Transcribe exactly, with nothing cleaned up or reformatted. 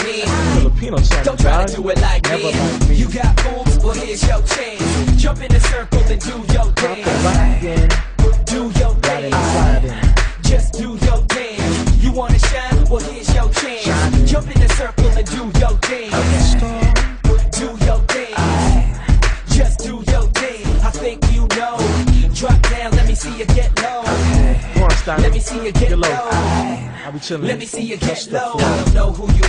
me. Filipino song, Don't try dog. to do it like Never me. like me. You got moves, well here's your chance. Jump in the circle and do your Pop the dance. back in, Do your right dance. inside in. Just do your dance. You wanna shine? Well here's your chance. Shine. Jump in the circle and do your dance. Star. Do your dance. Just do your dance. I think you know. Drop down, let me see you get low. Porn star. Let me see you get Get low. low. I be chilling. Let me see you get Touch the low. floor. I don't know who you